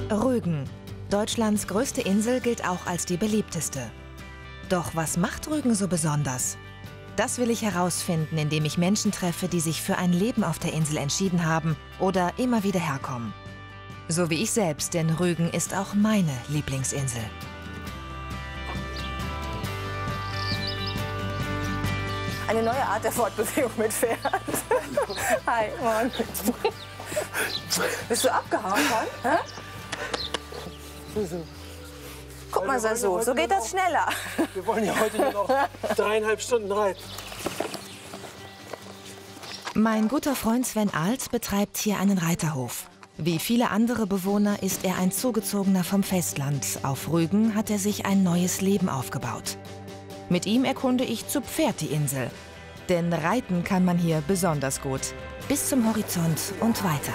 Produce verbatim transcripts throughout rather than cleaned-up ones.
Rügen. Deutschlands größte Insel gilt auch als die beliebteste. Doch was macht Rügen so besonders? Das will ich herausfinden, indem ich Menschen treffe, die sich für ein Leben auf der Insel entschieden haben oder immer wieder herkommen. So wie ich selbst, denn Rügen ist auch meine Lieblingsinsel. Eine neue Art der Fortbewegung mit Pferd. Hi, Mann. Bist du abgehauen, Mann? Guck mal, Sasu, so geht das schneller. Wir wollen ja heute nur noch dreieinhalb Stunden reiten. Mein guter Freund Sven Alt betreibt hier einen Reiterhof. Wie viele andere Bewohner ist er ein Zugezogener vom Festland. Auf Rügen hat er sich ein neues Leben aufgebaut. Mit ihm erkunde ich zu Pferd die Insel. Denn reiten kann man hier besonders gut. Bis zum Horizont und weiter.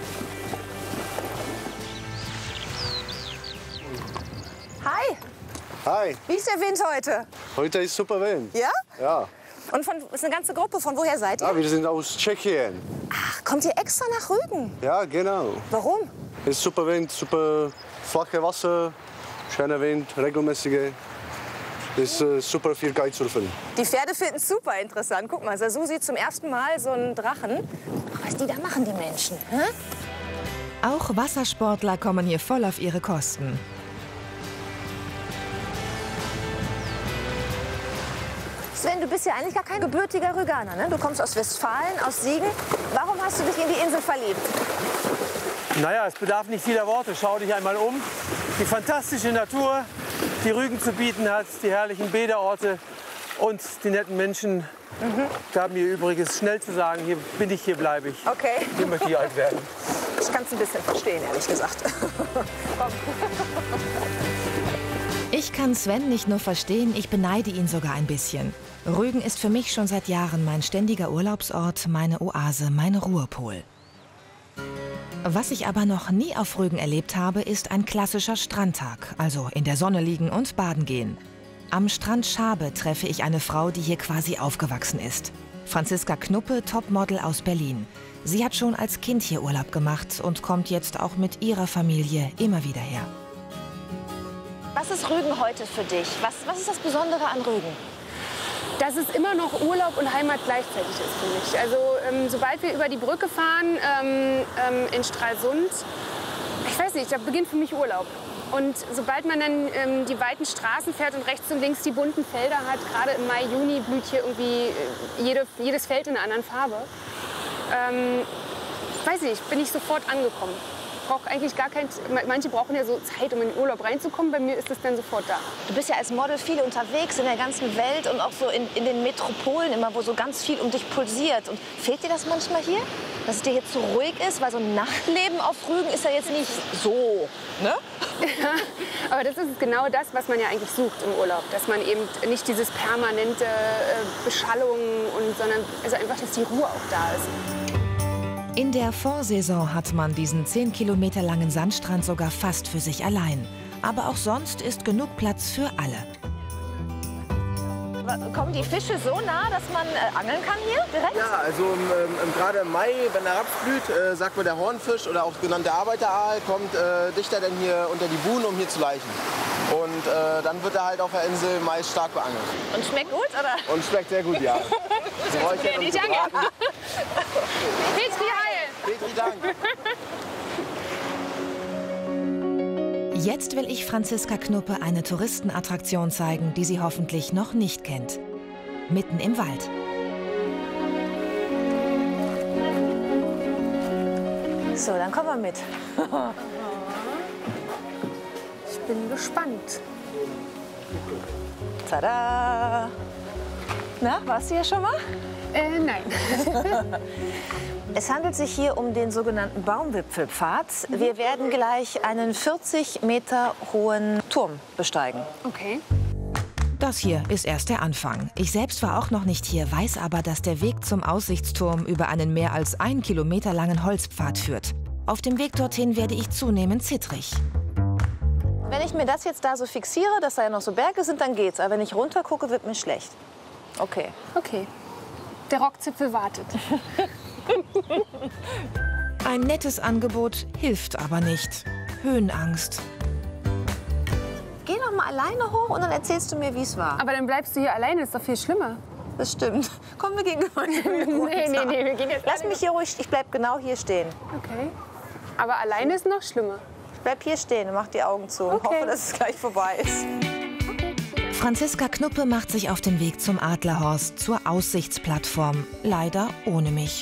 Hi. Hi. Wie ist der Wind heute? Heute ist super Wind. Ja? Ja. Und von, ist eine ganze Gruppe. Von woher seid ihr? Ja, wir sind aus Tschechien. Ach, kommt ihr extra nach Rügen? Ja, genau. Warum? Es ist super Wind, super flache Wasser, schöner Wind, regelmäßige. Es ist äh, super viel Kitesurfen. Die Pferde finden es super interessant. Guck mal, Sasu sieht zum ersten Mal so einen Drachen. Ach, was die da machen, die Menschen. Hä? Auch Wassersportler kommen hier voll auf ihre Kosten. Sven, du bist ja eigentlich gar kein gebürtiger Rüganer, ne? Du kommst aus Westfalen, aus Siegen. Warum hast du dich in die Insel verliebt? Naja, es bedarf nicht vieler Worte. Schau dich einmal um. Die fantastische Natur, die Rügen zu bieten hat, die herrlichen Bäderorte und die netten Menschen. Mhm. Gaben mir Übriges, schnell zu sagen, hier bin ich, hier bleibe ich. Okay. Hier möchte ich alt werden. Ich kann es ein bisschen verstehen, ehrlich gesagt. Ich kann Sven nicht nur verstehen, ich beneide ihn sogar ein bisschen. Rügen ist für mich schon seit Jahren mein ständiger Urlaubsort, meine Oase, mein Ruhepol. Was ich aber noch nie auf Rügen erlebt habe, ist ein klassischer Strandtag, also in der Sonne liegen und baden gehen. Am Strand Schabe treffe ich eine Frau, die hier quasi aufgewachsen ist. Franziska Knuppe, Topmodel aus Berlin. Sie hat schon als Kind hier Urlaub gemacht und kommt jetzt auch mit ihrer Familie immer wieder her. Was ist Rügen heute für dich? Was, was ist das Besondere an Rügen? Dass es immer noch Urlaub und Heimat gleichzeitig ist für mich. Also ähm, sobald wir über die Brücke fahren ähm, ähm, in Stralsund, ich weiß nicht, da beginnt für mich Urlaub. Und sobald man dann ähm, die weiten Straßen fährt und rechts und links die bunten Felder hat, gerade im Mai, Juni blüht hier irgendwie jede, jedes Feld in einer anderen Farbe. Ähm, ich weiß nicht, bin ich sofort angekommen. Brauche eigentlich gar kein, manche brauchen ja so Zeit, um in den Urlaub reinzukommen. Bei mir ist es dann sofort da. Du bist ja als Model viel unterwegs in der ganzen Welt und auch so in, in den Metropolen immer, wo so ganz viel um dich pulsiert. Und fehlt dir das manchmal hier? Dass es dir jetzt so ruhig ist? Weil so ein Nachtleben auf Rügen ist ja jetzt nicht so, ne? Ja, aber das ist genau das, was man ja eigentlich sucht im Urlaub. Dass man eben nicht dieses permanente äh, Beschallung, und, sondern also einfach, dass die Ruhe auch da ist. In der Vorsaison hat man diesen zehn Kilometer langen Sandstrand sogar fast für sich allein. Aber auch sonst ist genug Platz für alle. Kommen die Fische so nah, dass man äh, angeln kann hier direkt? Ja, also ähm, gerade im Mai, wenn der Raps blüht, äh, sagt man, der Hornfisch oder auch genannte Arbeiteraal kommt äh, dichter denn hier unter die Buhnen, um hier zu laichen. Und äh, dann wird er halt auf der Insel meist stark beangelt. Und schmeckt gut, oder? Und schmeckt sehr gut, ja. Räuchert und gebraten. Petri Heil! Petri, Dank. Jetzt will ich Franziska Knuppe eine Touristenattraktion zeigen, die sie hoffentlich noch nicht kennt. Mitten im Wald. So, dann kommen wir mit. Ich bin gespannt. Tada! Na, warst du hier schon mal? Äh, nein. Es handelt sich hier um den sogenannten Baumwipfelpfad. Wir werden gleich einen vierzig Meter hohen Turm besteigen. Okay. Das hier ist erst der Anfang. Ich selbst war auch noch nicht hier, weiß aber, dass der Weg zum Aussichtsturm über einen mehr als ein Kilometer langen Holzpfad führt. Auf dem Weg dorthin werde ich zunehmend zittrig. Wenn ich mir das jetzt da so fixiere, dass da ja noch so Berge sind, dann geht's. Aber wenn ich runter gucke, wird mir schlecht. Okay. Okay. Der Rockzipfel wartet. Ein nettes Angebot hilft aber nicht. Höhenangst. Geh noch mal alleine hoch und dann erzählst du mir, wie es war. Aber dann bleibst du hier alleine, ist doch viel schlimmer. Das stimmt. Komm, wir gehen gemeinsam runter. Nee, nee, nee, wir gehen jetzt Lass alle- mich hier ruhig, ich bleib genau hier stehen. Okay. Aber alleine ist noch schlimmer. Ich bleib hier stehen und mach die Augen zu und Okay. hoffe, dass es gleich vorbei ist. Franziska Knuppe macht sich auf den Weg zum Adlerhorst, zur Aussichtsplattform. Leider ohne mich.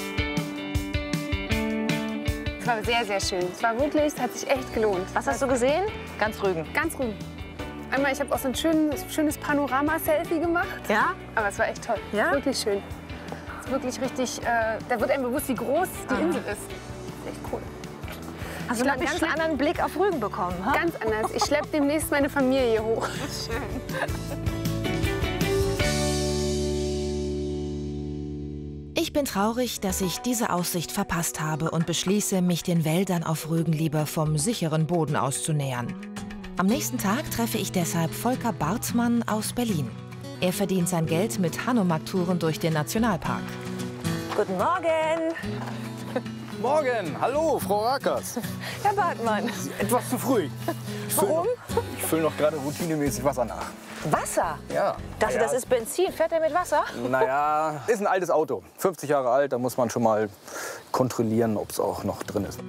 Es war sehr, sehr schön. Es war wirklich, es hat sich echt gelohnt. Was hast du gesehen? Ganz Rügen. Ganz Rügen. Einmal, ich habe auch so ein schön, schönes Panorama-Selfie gemacht. Ja? Aber es war echt toll. Ja? Wirklich schön. Es ist wirklich richtig, äh, da wird einem bewusst, wie groß die Insel ist. Das ist echt cool. Hast du Ich einen glaub, ganz ich schlepp- anderen Blick auf Rügen bekommen? Ha? Ganz anders. Ich schleppe demnächst meine Familie hier hoch. Ich bin traurig, dass ich diese Aussicht verpasst habe und beschließe, mich den Wäldern auf Rügen lieber vom sicheren Boden aus zu nähern. Am nächsten Tag treffe ich deshalb Volker Bartmann aus Berlin. Er verdient sein Geld mit Hanomag-Touren durch den Nationalpark. Guten Morgen, Morgen, hallo, Frau Rakers. Herr Bartmann. Etwas zu früh. Ich füll Warum? Noch, ich fülle noch gerade routinemäßig Wasser nach. Wasser? Ja. Das, naja, das ist Benzin. Fährt er mit Wasser? Naja, ist ein altes Auto. fünfzig Jahre alt, da muss man schon mal kontrollieren, ob es auch noch drin ist.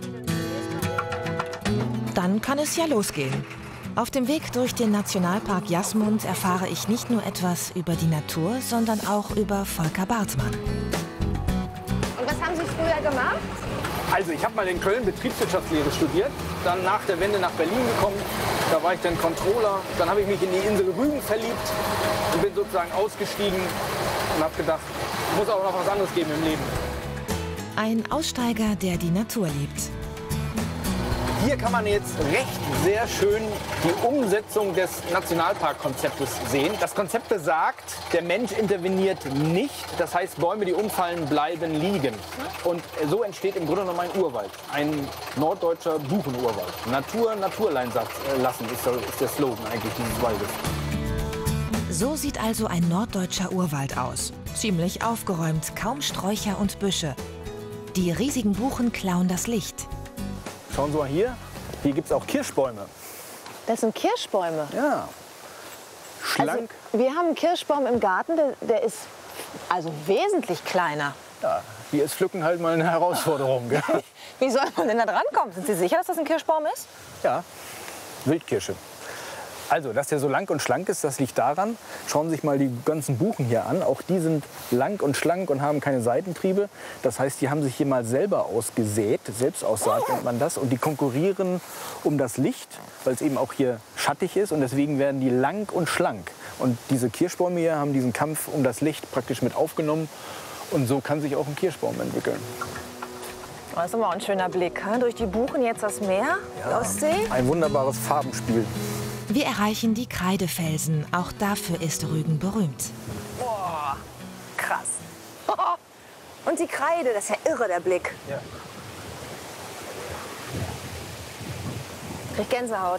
Dann kann es ja losgehen. Auf dem Weg durch den Nationalpark Jasmund erfahre ich nicht nur etwas über die Natur, sondern auch über Volker Bartmann. Und was haben Sie früher gemacht? Also ich habe mal in Köln Betriebswirtschaftslehre studiert, dann nach der Wende nach Berlin gekommen. Da war ich dann Controller. Dann habe ich mich in die Insel Rügen verliebt und bin sozusagen ausgestiegen und habe gedacht, muss auch noch was anderes geben im Leben. Ein Aussteiger, der die Natur liebt. Hier kann man jetzt recht sehr schön die Umsetzung des Nationalparkkonzeptes sehen. Das Konzept besagt, der Mensch interveniert nicht. Das heißt, Bäume, die umfallen, bleiben liegen. Und so entsteht im Grunde genommen ein Urwald. Ein norddeutscher Buchenurwald. Natur, Naturlein lassen ist der, ist der Slogan eigentlich dieses Waldes. So sieht also ein norddeutscher Urwald aus. Ziemlich aufgeräumt, kaum Sträucher und Büsche. Die riesigen Buchen klauen das Licht. Schauen Sie mal hier. Hier gibt es auch Kirschbäume. Das sind Kirschbäume. Ja. Schlank. Also, wir haben einen Kirschbaum im Garten, der, der ist also wesentlich kleiner. Ja, hier ist Pflücken halt mal eine Herausforderung. Gell? Wie soll man denn da drankommen? Sind Sie sicher, dass das ein Kirschbaum ist? Ja, Wildkirsche. Also, dass der so lang und schlank ist, das liegt daran. Schauen Sie sich mal die ganzen Buchen hier an. Auch die sind lang und schlank und haben keine Seitentriebe. Das heißt, die haben sich hier mal selber ausgesät. Selbstaussaat nennt man das. Und die konkurrieren um das Licht, weil es eben auch hier schattig ist. Und deswegen werden die lang und schlank. Und diese Kirschbäume hier haben diesen Kampf um das Licht praktisch mit aufgenommen. Und so kann sich auch ein Kirschbaum entwickeln. Das ist aber auch ein schöner Blick. He? Durch die Buchen jetzt das Meer, die Ostsee. Ein wunderbares Farbenspiel. Wir erreichen die Kreidefelsen. Auch dafür ist Rügen berühmt. Boah, krass. Und die Kreide, das ist ja irre, der Blick. Ja. Krieg Gänsehaut.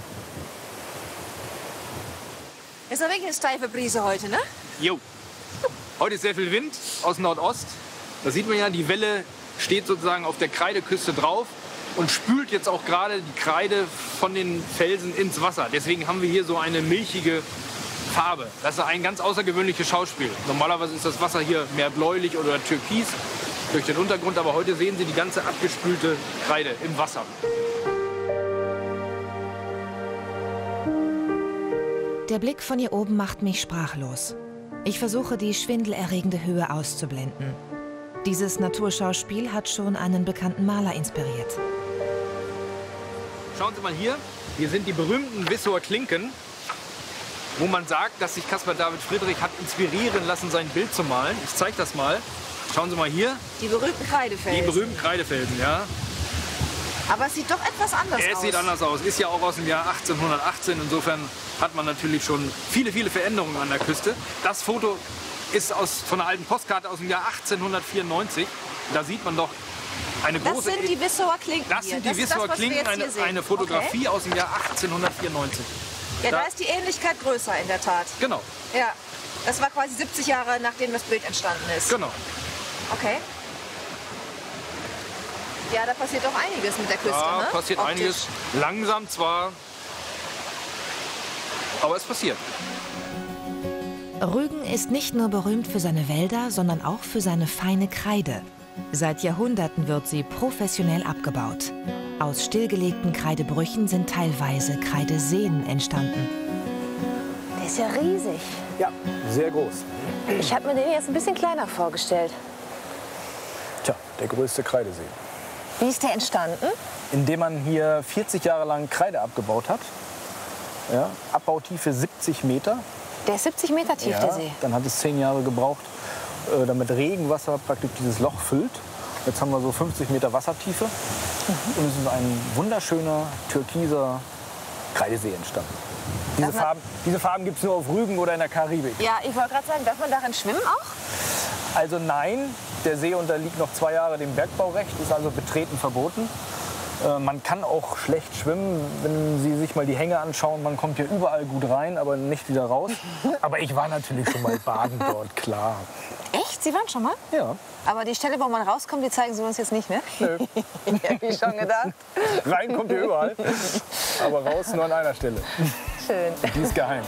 Ist doch wirklich eine steife Brise heute, ne? Jo. Heute ist sehr viel Wind aus Nordost. Da sieht man ja, die Welle steht sozusagen auf der Kreideküste drauf und spült jetzt auch gerade die Kreide von den Felsen ins Wasser. Deswegen haben wir hier so eine milchige Farbe. Das ist ein ganz außergewöhnliches Schauspiel. Normalerweise ist das Wasser hier mehr bläulich oder türkis durch den Untergrund, aber heute sehen Sie die ganze abgespülte Kreide im Wasser. Der Blick von hier oben macht mich sprachlos. Ich versuche, die schwindelerregende Höhe auszublenden. Dieses Naturschauspiel hat schon einen bekannten Maler inspiriert. Schauen Sie mal hier, hier sind die berühmten Wissower Klinken, wo man sagt, dass sich Caspar David Friedrich hat inspirieren lassen, sein Bild zu malen. Ich zeige das mal. Schauen Sie mal hier, Die berühmten Kreidefelsen. die berühmten Kreidefelsen, ja. Aber es sieht doch etwas anders Es aus. sieht anders aus, ist ja auch aus dem Jahr achtzehnhundertachtzehn. Insofern hat man natürlich schon viele, viele Veränderungen an der Küste. Das Foto ist aus, von einer alten Postkarte aus dem Jahr achtzehnhundertvierundneunzig. Da sieht man doch eine Das große... sind die Wissower Klinken Das hier. sind die ist Wissower das, was wir Klinken, jetzt hier eine, sehen. eine Fotografie Okay. aus dem Jahr achtzehnhundertvierundneunzig. Ja, da Da- ist die Ähnlichkeit größer in der Tat. Genau, Ja, das war quasi siebzig Jahre, nachdem das Bild entstanden ist. genau. Okay. Ja, da passiert doch einiges mit der Küste, Da ne? passiert Optisch. einiges. Langsam zwar, aber es passiert. Rügen ist nicht nur berühmt für seine Wälder, sondern auch für seine feine Kreide. Seit Jahrhunderten wird sie professionell abgebaut. Aus stillgelegten Kreidebrüchen sind teilweise Kreideseen entstanden. Der ist ja riesig. Ja, sehr groß. Ich habe mir den jetzt ein bisschen kleiner vorgestellt. Tja, der größte Kreidesee. Wie ist der entstanden? Indem man hier vierzig Jahre lang Kreide abgebaut hat. Ja, Abbautiefe siebzig Meter. Der ist siebzig Meter tief, Ja, der See. dann hat es zehn Jahre gebraucht, äh, damit Regenwasser praktisch dieses Loch füllt. Jetzt haben wir so fünfzig Meter Wassertiefe. Und es ist ein wunderschöner türkiser Kreidesee entstanden. Diese Darf man- Farben, diese Farben gibt es nur auf Rügen oder in der Karibik. Ja, ich wollte gerade sagen, darf man darin schwimmen auch? Also nein, der See unterliegt noch zwei Jahre dem Bergbaurecht, ist also betreten verboten. Äh, man kann auch schlecht schwimmen, wenn Sie sich mal die Hänge anschauen. Man kommt hier überall gut rein, aber nicht wieder raus. Aber ich war natürlich schon mal baden dort, klar. Echt? Sie waren schon mal? Ja, Aber die Stelle, wo man rauskommt, die zeigen Sie uns jetzt nicht, ne? nö. Hab ich schon gedacht. Rein kommt ihr überall, aber raus nur an einer Stelle. Schön. Die ist geheim.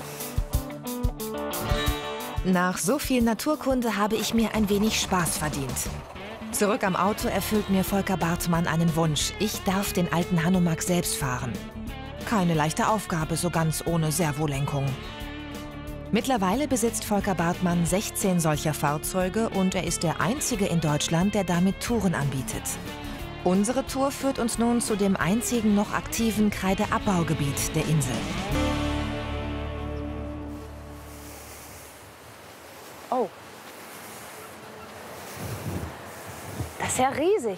Nach so viel Naturkunde habe ich mir ein wenig Spaß verdient. Zurück am Auto erfüllt mir Volker Bartmann einen Wunsch. Ich darf den alten Hanomag selbst fahren. Keine leichte Aufgabe, so ganz ohne Servolenkung. Mittlerweile besitzt Volker Bartmann sechzehn solcher Fahrzeuge und er ist der einzige in Deutschland, der damit Touren anbietet. Unsere Tour führt uns nun zu dem einzigen noch aktiven Kreideabbaugebiet der Insel. Oh. Das ist ja riesig.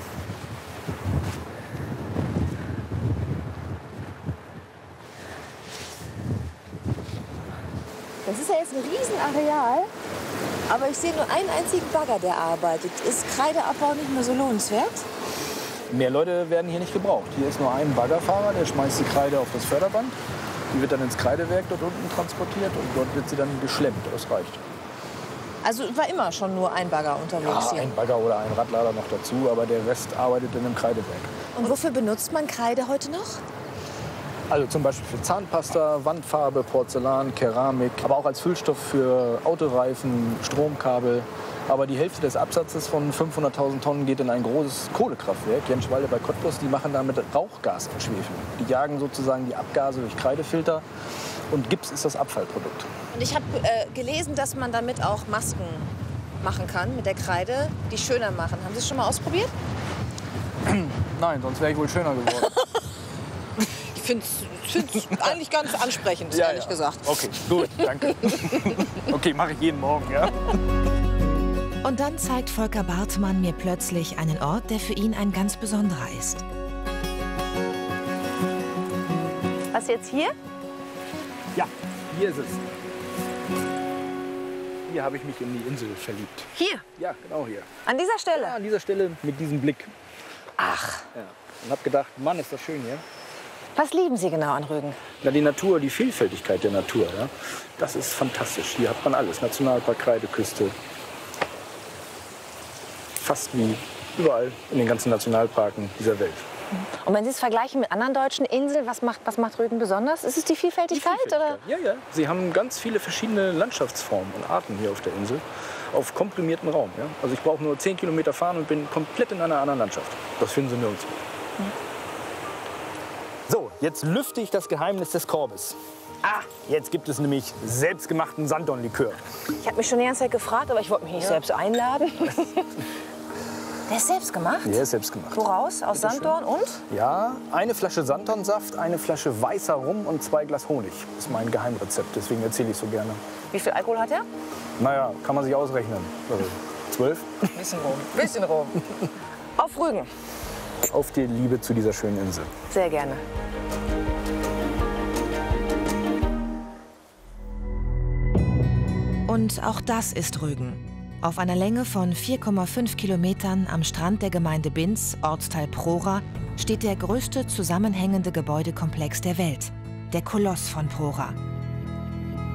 Das ist ja jetzt ein Riesenareal, aber ich sehe nur einen einzigen Bagger, der arbeitet. Ist Kreideabbau nicht mehr so lohnenswert? Mehr Leute werden hier nicht gebraucht. Hier ist nur ein Baggerfahrer, der schmeißt die Kreide auf das Förderband. Die wird dann ins Kreidewerk dort unten transportiert und dort wird sie dann geschlemmt. Das reicht. Also war immer schon nur ein Bagger unterwegs Ja, hier. ein Bagger oder ein Radlader noch dazu, aber der Rest arbeitet dann im Kreidewerk. Und wofür benutzt man Kreide heute noch? Also zum Beispiel für Zahnpasta, Wandfarbe, Porzellan, Keramik, aber auch als Füllstoff für Autoreifen, Stromkabel. Aber die Hälfte des Absatzes von fünfhunderttausend Tonnen geht in ein großes Kohlekraftwerk, Jenschwalde bei Cottbus. Die machen damit Rauchgas entschwefeln. Die jagen sozusagen die Abgase durch Kreidefilter und Gips ist das Abfallprodukt. Und ich habe äh, gelesen, dass man damit auch Masken machen kann mit der Kreide, die schöner machen. Haben Sie es schon mal ausprobiert? Nein, sonst wäre ich wohl schöner geworden. Ich finde es eigentlich ganz ansprechend, ehrlich gesagt. Okay, gut, danke. Okay, mache ich jeden Morgen, ja. Und dann zeigt Volker Bartmann mir plötzlich einen Ort, der für ihn ein ganz besonderer ist. Was jetzt hier? Ja, hier ist es. Hier habe ich mich in die Insel verliebt. Hier, Ja, genau hier. an dieser Stelle. Ja, an dieser Stelle mit diesem Blick. Ach, Ja. Und habe gedacht, Mann, ist das schön hier. was lieben Sie genau an Rügen? Na, die Natur, die Vielfältigkeit der Natur, ja, das ist fantastisch. Hier hat man alles. Nationalpark, Kreideküste. Fast wie überall in den ganzen Nationalparken dieser Welt. Und wenn Sie es vergleichen mit anderen deutschen Inseln, was macht, was macht Rügen besonders? Ist es die Vielfältigkeit? Oder? Ja, ja. Sie haben ganz viele verschiedene Landschaftsformen und Arten hier auf der Insel. Auf komprimiertem Raum. Ja? Also ich brauche nur zehn Kilometer fahren und bin komplett in einer anderen Landschaft. Das finden Sie nirgendwo. So, jetzt lüfte ich das Geheimnis des Korbes. Ah, jetzt gibt es nämlich selbstgemachten Sanddornlikör. Ich habe mich schon die ganze Zeit gefragt, aber ich wollte mich nicht selbst einladen. Der ist selbst gemacht? Der ist selbst gemacht. Woraus? Aus Sanddorn und? Ja, eine Flasche Sanddornsaft, eine Flasche weißer Rum und zwei Glas Honig. Das ist mein Geheimrezept, deswegen erzähle ich so gerne. Wie viel Alkohol hat er? Naja, kann man sich ausrechnen. Also, zwölf. Bisschen rum. Bisschen rum. Auf Rügen. Auf die Liebe zu dieser schönen Insel. Sehr gerne. Und auch das ist Rügen. Auf einer Länge von vier Komma fünf Kilometern am Strand der Gemeinde Binz, Ortsteil Prora, steht der größte zusammenhängende Gebäudekomplex der Welt, der Koloss von Prora.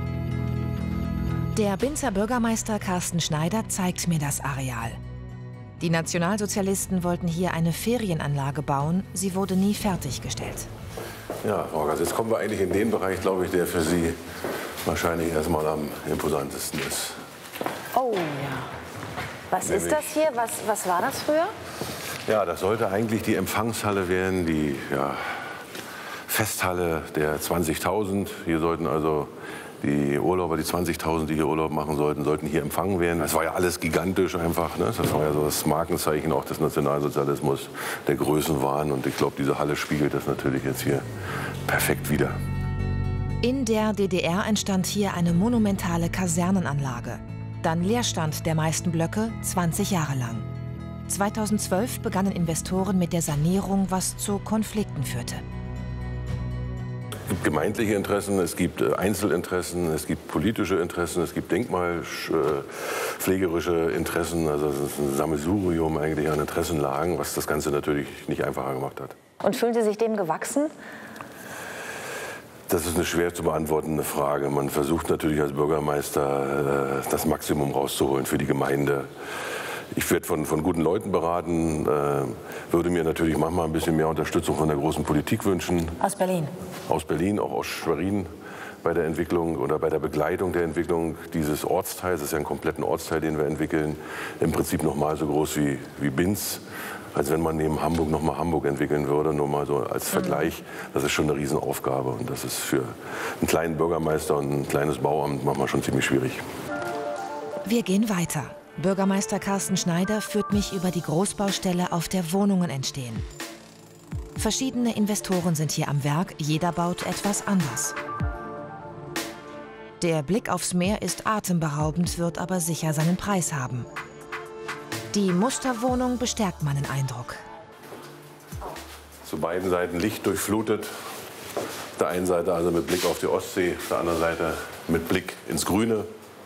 Der Binzer Bürgermeister Carsten Schneider zeigt mir das Areal. Die Nationalsozialisten wollten hier eine Ferienanlage bauen. Sie wurde nie fertiggestellt. Ja, Frau Gass, jetzt kommen wir eigentlich in den Bereich, glaube ich, der für Sie wahrscheinlich erstmal am imposantesten ist. Oh ja. Was Nämlich, ist das hier? Was, was war das früher? Ja, das sollte eigentlich die Empfangshalle werden, die ja, Festhalle der zwanzigtausend. Hier sollten also die Urlauber, die zwanzigtausend, die hier Urlaub machen sollten, sollten hier empfangen werden. Das war ja alles gigantisch einfach. Ne? Das war ja so das Markenzeichen auch des Nationalsozialismus, der Größenwahn. Und ich glaube, diese Halle spiegelt das natürlich jetzt hier perfekt wider. In der D D R entstand hier eine monumentale Kasernenanlage. Dann Leerstand der meisten Blöcke, zwanzig Jahre lang. zweitausendzwölf begannen Investoren mit der Sanierung, was zu Konflikten führte. Es gibt gemeindliche Interessen, es gibt Einzelinteressen, es gibt politische Interessen, es gibt denkmalpflegerische Interessen. Also es ist ein Sammelsurium eigentlich an Interessenlagen, was das Ganze natürlich nicht einfacher gemacht hat. Und fühlen Sie sich dem gewachsen? Das ist eine schwer zu beantwortende Frage. Man versucht natürlich als Bürgermeister das Maximum rauszuholen für die Gemeinde. Ich werde von, von guten Leuten beraten, äh, würde mir natürlich manchmal ein bisschen mehr Unterstützung von der großen Politik wünschen. Aus Berlin? Aus Berlin, auch aus Schwerin bei der Entwicklung oder bei der Begleitung der Entwicklung dieses Ortsteils. Das ist ja ein kompletten Ortsteil, den wir entwickeln. Im Prinzip noch mal so groß wie, wie Binz. Als wenn man neben Hamburg noch mal Hamburg entwickeln würde, nur mal so als Vergleich. Das ist schon eine Riesenaufgabe und das ist für einen kleinen Bürgermeister und ein kleines Bauamt manchmal schon ziemlich schwierig. Wir gehen weiter. Bürgermeister Carsten Schneider führt mich über die Großbaustelle, auf der Wohnungen entstehen. Verschiedene Investoren sind hier am Werk, jeder baut etwas anders. Der Blick aufs Meer ist atemberaubend, wird aber sicher seinen Preis haben. Die Musterwohnung bestärkt meinen Eindruck. Zu beiden Seiten Licht durchflutet. Auf der einen Seite also mit Blick auf die Ostsee, auf der anderen Seite mit Blick ins Grüne.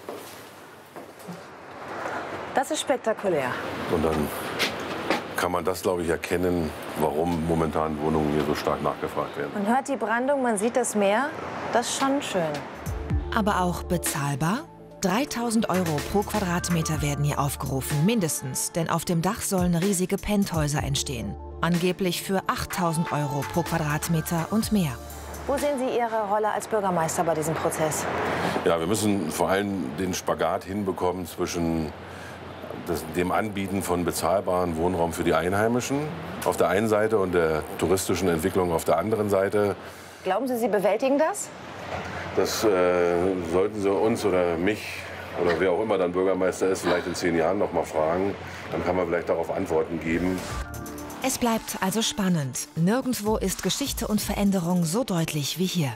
Das ist spektakulär. Und dann kann man das, glaube ich, erkennen, warum momentan Wohnungen hier so stark nachgefragt werden. Man hört die Brandung, man sieht das Meer. Das ist schon schön. Aber auch bezahlbar? dreitausend Euro pro Quadratmeter werden hier aufgerufen, mindestens. Denn auf dem Dach sollen riesige Penthäuser entstehen. Angeblich für achttausend Euro pro Quadratmeter und mehr. Wo sehen Sie Ihre Rolle als Bürgermeister bei diesem Prozess? Ja, wir müssen vor allem den Spagat hinbekommen zwischen das, dem Anbieten von bezahlbaren Wohnraum für die Einheimischen auf der einen Seite und der touristischen Entwicklung auf der anderen Seite. Glauben Sie, Sie bewältigen das? Das äh, sollten Sie uns oder mich oder wer auch immer dann Bürgermeister ist, vielleicht in zehn Jahren noch mal fragen. Dann kann man vielleicht darauf Antworten geben. Es bleibt also spannend. Nirgendwo ist Geschichte und Veränderung so deutlich wie hier.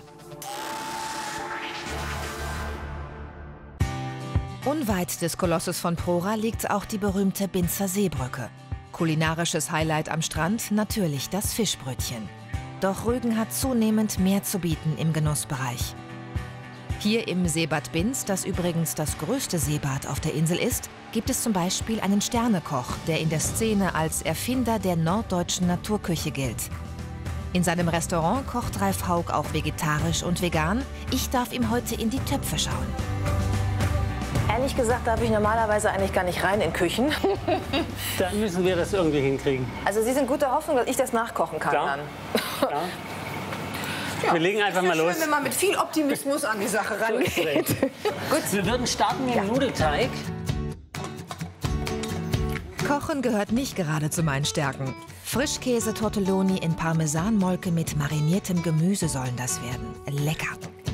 Unweit des Kolosses von Prora liegt auch die berühmte Binzer Seebrücke. Kulinarisches Highlight am Strand, natürlich das Fischbrötchen. Doch Rügen hat zunehmend mehr zu bieten im Genussbereich. Hier im Seebad Binz, das übrigens das größte Seebad auf der Insel ist, gibt es zum Beispiel einen Sternekoch, der in der Szene als Erfinder der norddeutschen Naturküche gilt. In seinem Restaurant kocht Ralf Haug auch vegetarisch und vegan. Ich darf ihm heute in die Töpfe schauen. Ehrlich gesagt darf ich normalerweise eigentlich gar nicht rein in Küchen. Dann müssen wir das irgendwie hinkriegen. Also Sie sind gute Hoffnung, dass ich das nachkochen kann Klar. dann. Ja. Ja. Wir legen einfach ist ja mal los. Schön, wenn man mit viel Optimismus an die Sache rangeht. Gut. Wir würden starten mit dem ja. Nudelteig. Kochen gehört nicht gerade zu meinen Stärken. Frischkäse-Tortelloni in Parmesanmolke mit mariniertem Gemüse sollen das werden. Lecker.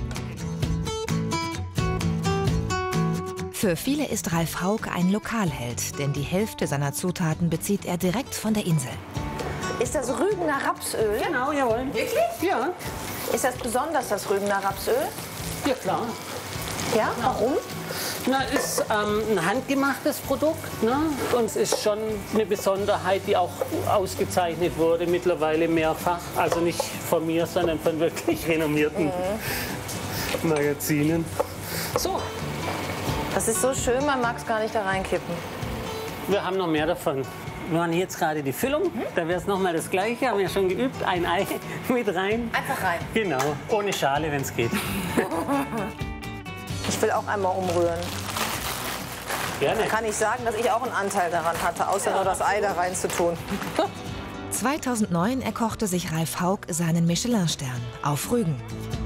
Für viele ist Ralf Haug ein Lokalheld, denn die Hälfte seiner Zutaten bezieht er direkt von der Insel. Ist das Rügener Rapsöl? Genau, jawohl. Wirklich? Ja. Ist das besonders, das Rügener Rapsöl? Ja, klar. Ja, warum? Na, ist ähm, ein handgemachtes Produkt, ne? Und es ist schon eine Besonderheit, die auch ausgezeichnet wurde mittlerweile mehrfach. Also nicht von mir, sondern von wirklich renommierten mhm. Magazinen. So. Das ist so schön, man mag es gar nicht da reinkippen. Wir haben noch mehr davon. Wir machen jetzt gerade die Füllung. Mhm. Da wäre es noch mal das Gleiche. Haben wir schon geübt. Ein Ei mit rein. Einfach rein. Genau. Ohne Schale, wenn es geht. Ich will auch einmal umrühren. Gerne. Kann ich sagen, dass ich auch einen Anteil daran hatte, außer nur das Ei da rein zu tun. zweitausendneun erkochte sich Ralf Haug seinen Michelin-Stern auf Rügen.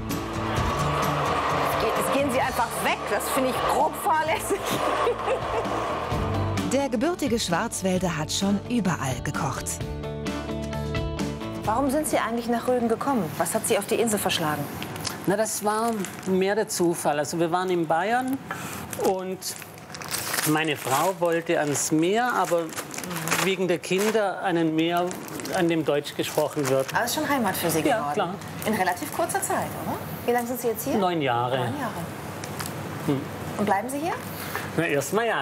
Jetzt gehen Sie einfach weg, das finde ich grob fahrlässig. Der gebürtige Schwarzwälder hat schon überall gekocht. Warum sind Sie eigentlich nach Rügen gekommen? Was hat Sie auf die Insel verschlagen? Na, das war mehr der Zufall. Also wir waren in Bayern und meine Frau wollte ans Meer, aber wegen der Kinder an ein Meer, an dem Deutsch gesprochen wird. Aber es ist schon Heimat für Sie geworden. Ja, klar. In relativ kurzer Zeit, oder? Wie lange sind Sie jetzt hier? Neun Jahre. Neun Jahre. Hm. Und bleiben Sie hier? Na, erstmal ja.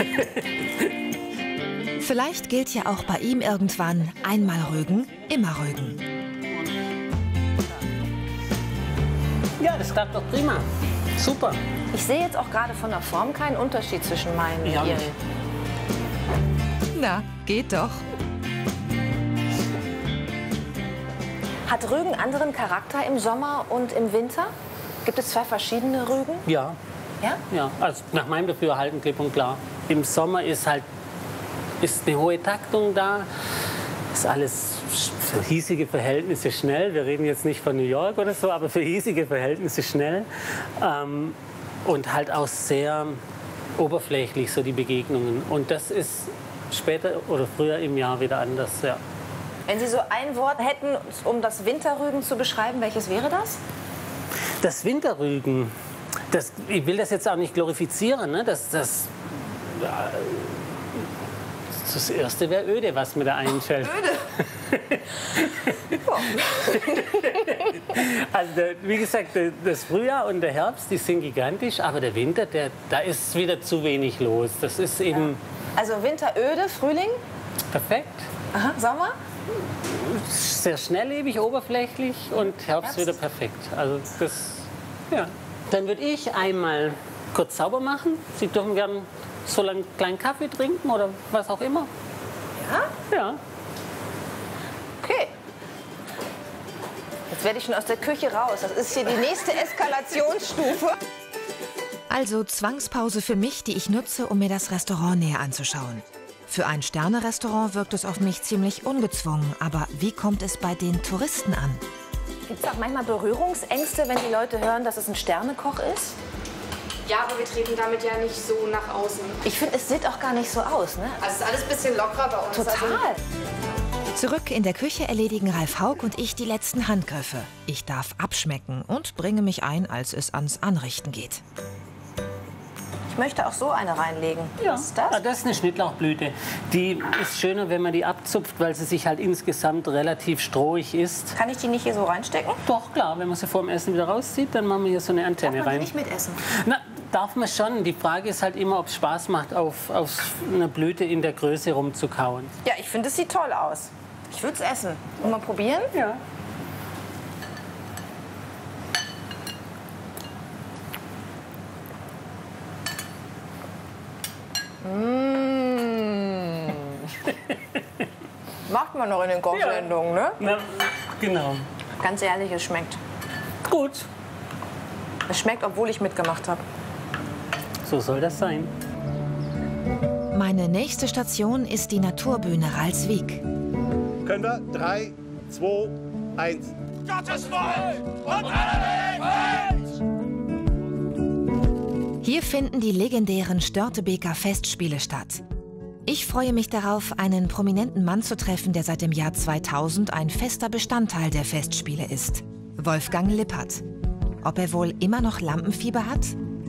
Vielleicht gilt ja auch bei ihm irgendwann einmal Rügen, immer Rügen. Ja, das klappt doch prima. Super. Ich sehe jetzt auch gerade von der Form keinen Unterschied zwischen meinen und Ja, Ihren. nicht. Na, geht doch. Hat Rügen anderen Charakter im Sommer und im Winter? Gibt es zwei verschiedene Rügen? Ja. Ja? Ja, also nach meinem Dafürhalten klipp und klar. Im Sommer ist halt ist eine hohe Taktung da. Ist alles für hiesige Verhältnisse schnell. Wir reden jetzt nicht von New York oder so, aber für hiesige Verhältnisse schnell. Ähm, und halt auch sehr oberflächlich, so die Begegnungen. Und das ist später oder früher im Jahr wieder anders, ja. Wenn Sie so ein Wort hätten, um das Winterrügen zu beschreiben, welches wäre das? Das Winterrügen, das, ich will das jetzt auch nicht glorifizieren, ne? das, das, ja, das erste wäre öde, was mir da einfällt. Öde? Also der, wie gesagt, der, das Frühjahr und der Herbst, die sind gigantisch, aber der Winter, der, da ist wieder zu wenig los. Das ist eben... Also Winter öde, Frühling? Perfekt. Aha, Sommer? Sehr schnelllebig, oberflächlich und Herbst, Herbst wieder perfekt. Also das, ja. Dann würde ich einmal kurz sauber machen. Sie dürfen gern so einen kleinen Kaffee trinken oder was auch immer. Ja? Ja. Okay. Jetzt werde ich schon aus der Küche raus. Das ist hier die nächste Eskalationsstufe. Also Zwangspause für mich, die ich nutze, um mir das Restaurant näher anzuschauen. Für ein Sterne-Restaurant wirkt es auf mich ziemlich ungezwungen. Aber wie kommt es bei den Touristen an? Gibt es auch manchmal Berührungsängste, wenn die Leute hören, dass es ein Sternekoch ist? Ja, aber wir treten damit ja nicht so nach außen. Ich finde, es sieht auch gar nicht so aus, ne? Also es ist alles ein bisschen lockerer bei uns. Total. Also Zurück in der Küche erledigen Ralf Haug und ich die letzten Handgriffe. Ich darf abschmecken und bringe mich ein, als es ans Anrichten geht. Ich möchte auch so eine reinlegen. Ja. Was ist das? Ah, das ist eine Schnittlauchblüte. Die ist schöner, wenn man die abzupft, weil sie sich halt insgesamt relativ strohig ist. Kann ich die nicht hier so reinstecken? Doch, klar. Wenn man sie vor dem Essen wieder rauszieht, dann machen wir hier so eine Antenne Darf man rein. die nicht mitessen? Na, darf man schon. Die Frage ist halt immer, ob es Spaß macht, auf, auf einer Blüte in der Größe rumzukauen. Ja, ich finde, es sieht toll aus. Ich würde es essen. Und mal probieren? Ja. Mmh. Macht man noch in den Kochsendungen, ne? Na, genau. Ganz ehrlich, es schmeckt. Gut. Es schmeckt, obwohl ich mitgemacht habe. So soll das sein. Meine nächste Station ist die Naturbühne Ralswiek. Können wir? Drei, zwei, eins. Gottes Volk und alle Welt! Hier finden die legendären Störtebeker Festspiele statt. Ich freue mich darauf, einen prominenten Mann zu treffen, der seit dem Jahr zweitausend ein fester Bestandteil der Festspiele ist. Wolfgang Lippert. Ob er wohl immer noch Lampenfieber hat?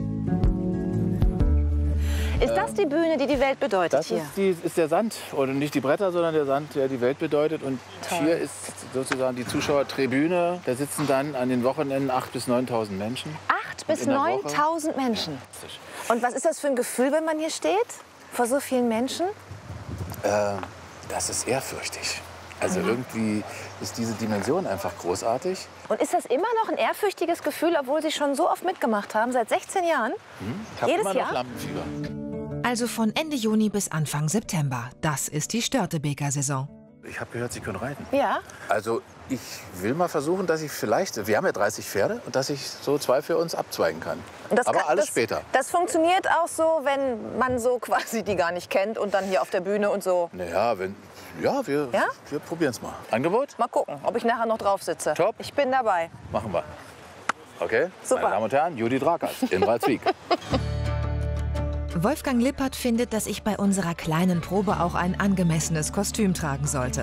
Ist das die Bühne, die die Welt bedeutet Das hier? ist, die, ist der Sand. Und nicht die Bretter, sondern der Sand, der die Welt bedeutet. Und Toll. hier ist sozusagen die Zuschauertribüne. Da sitzen dann an den Wochenenden achttausend bis neuntausend Menschen. acht bis in der Woche? neuntausend Menschen. Und was ist das für ein Gefühl, wenn man hier steht? Vor so vielen Menschen? Äh, das ist ehrfürchtig. Also Mhm. irgendwie ist diese Dimension einfach großartig. Und ist das immer noch ein ehrfürchtiges Gefühl, obwohl Sie schon so oft mitgemacht haben, seit sechzehn Jahren? Hm? Ich habe Jedes immer noch Jahr? Lampenfieber. Also von Ende Juni bis Anfang September. Das ist die Störtebeker-Saison. Ich habe gehört, Sie können reiten. Ja. Also ich will mal versuchen, dass ich vielleicht, wir haben ja dreißig Pferde, und dass ich so zwei für uns abzweigen kann. Das Aber kann, alles das, später. Das funktioniert auch so, wenn man so quasi die gar nicht kennt und dann hier auf der Bühne und so. Naja, wenn, ja, wir, Ja? wir probieren es mal. Angebot? Mal gucken, ob ich nachher noch drauf sitze. Top. Ich bin dabei. Machen wir. Okay? Super. Meine Damen und Herren, Judith Rakers in Walswijk. Wolfgang Lippert findet, dass ich bei unserer kleinen Probe auch ein angemessenes Kostüm tragen sollte.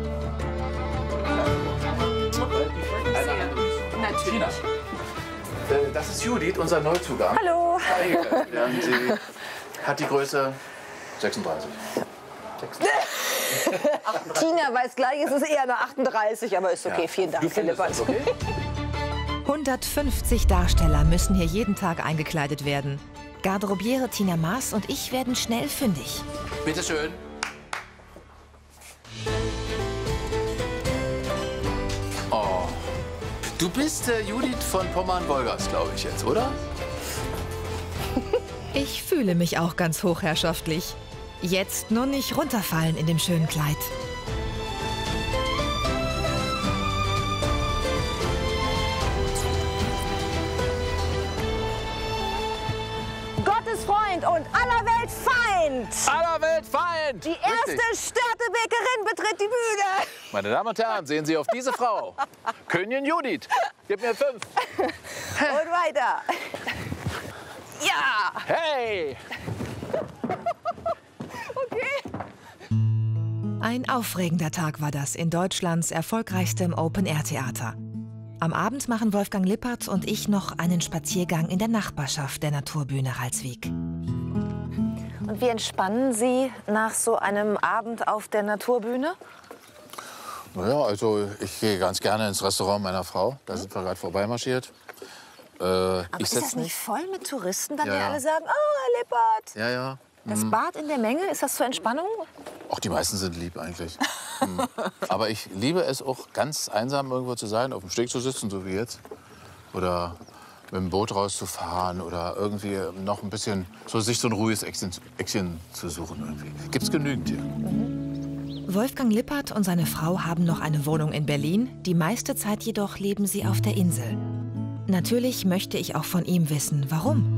Natürlich. Das ist Judith, unser Neuzugang. Hallo. Hi. Und sie hat die Größe sechsunddreißig. Tina weiß gleich, es ist eher eine achtunddreißig, aber ist okay. Ja. Vielen Dank, Du Herr findest Lippert. das okay? hundertfünfzig Darsteller müssen hier jeden Tag eingekleidet werden. Garderobiere Tina Maas und ich werden schnell fündig. Bitte schön. Oh. Du bist äh, Judith von Pommern-Wolgast, glaube ich jetzt, oder? Ich fühle mich auch ganz hochherrschaftlich. Jetzt nur nicht runterfallen in dem schönen Kleid. Gottes Freund und aller Welt Feind. Aller Welt Feind! Die erste Störtebäckerin betritt die Bühne. Meine Damen und Herren, sehen Sie auf diese Frau. Königin Judith. Gib mir fünf. Und weiter. Ja. Hey! Okay. Ein aufregender Tag war das in Deutschlands erfolgreichstem Open-Air-Theater. Am Abend machen Wolfgang Lippert und ich noch einen Spaziergang in der Nachbarschaft der Naturbühne Ralswiek. Und wie entspannen Sie nach so einem Abend auf der Naturbühne? Naja, also ich gehe ganz gerne ins Restaurant meiner Frau. Da sind wir gerade vorbeimarschiert. Äh, Aber ich ist das setz nicht mich. voll mit Touristen, dann Ja, die ja. alle sagen, oh, Herr Lippert. Ja, ja. Das Hm. Bad in der Menge, ist das zur Entspannung? Auch die meisten sind lieb eigentlich. Hm. Aber ich liebe es auch, ganz einsam irgendwo zu sein, auf dem Steg zu sitzen, so wie jetzt. Oder mit dem Boot rauszufahren oder irgendwie noch ein bisschen so sich so ein ruhiges Eckchen, Eckchen zu suchen irgendwie. Gibt's genügend hier. Wolfgang Lippert und seine Frau haben noch eine Wohnung in Berlin. Die meiste Zeit jedoch leben sie auf der Insel. Natürlich möchte ich auch von ihm wissen, warum.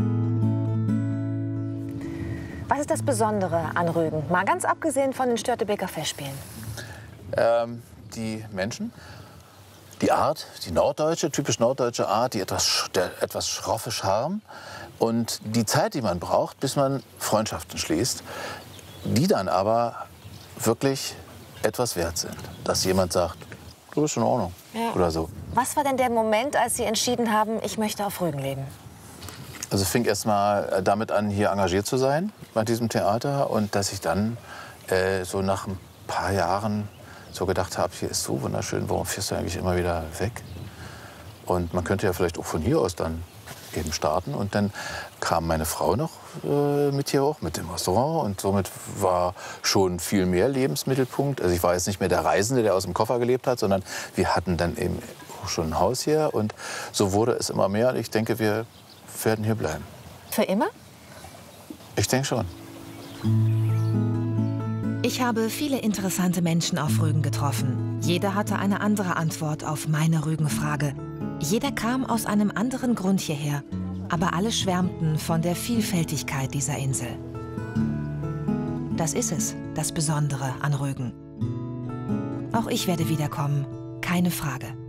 Was ist das Besondere an Rügen? Mal ganz abgesehen von den Störtebeker Festspielen. Ähm, die Menschen, die Art, die norddeutsche, typisch norddeutsche Art, die etwas, sch- der etwas schroffe Charme und die Zeit, die man braucht, bis man Freundschaften schließt, die dann aber wirklich etwas wert sind. Dass jemand sagt, du bist in Ordnung Ja. oder so. Was war denn der Moment, als Sie entschieden haben, ich möchte auf Rügen leben? Also es fing erst mal damit an, hier engagiert zu sein bei diesem Theater und dass ich dann äh, so nach ein paar Jahren so gedacht habe, hier ist so wunderschön, warum fährst du eigentlich immer wieder weg? Und man könnte ja vielleicht auch von hier aus dann eben starten. Und dann kam meine Frau noch äh, mit hier hoch, mit dem Restaurant. Und somit war schon viel mehr Lebensmittelpunkt. Also ich war jetzt nicht mehr der Reisende, der aus dem Koffer gelebt hat, sondern wir hatten dann eben auch schon ein Haus hier. Und so wurde es immer mehr. Und ich denke, wir werden hier bleiben. Für immer? Ich denke schon. Ich habe viele interessante Menschen auf Rügen getroffen. Jeder hatte eine andere Antwort auf meine Rügen-Frage. Jeder kam aus einem anderen Grund hierher. Aber alle schwärmten von der Vielfältigkeit dieser Insel. Das ist es, das Besondere an Rügen. Auch ich werde wiederkommen, keine Frage.